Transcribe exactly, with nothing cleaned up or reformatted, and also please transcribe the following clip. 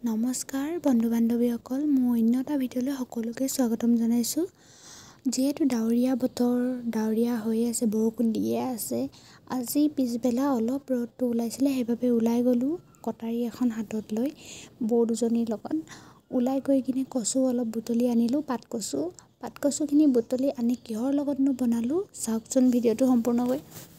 নমস্কাৰ বন্ধু বান্ধৱীসকল, মই অন্য এটা ভিডিঅ'লৈ সকলোকে স্বাগতম জনাইছোঁ। যিহেতু ডাৱৰীয়া বতৰ, ডাৱৰীয়া হৈ আছে, বৰষুণ দিয়ে আছে। আজি পিছবেলা অলপ ৰ'দটো ওলাইছিলে, সেইবাবে ওলাই গ'লোঁ কটাৰী এখন হাতত লৈ বৌ দুজনীৰ লগত। ওলাই গৈ কিনে কচু অলপ বুটলি আনিলোঁ, পাতকচু পাতকচুখিনি বুটলি আনি কিহৰ লগতনো বনালোঁ চাওকচোন ভিডিঅ'টো সম্পূৰ্ণকৈ।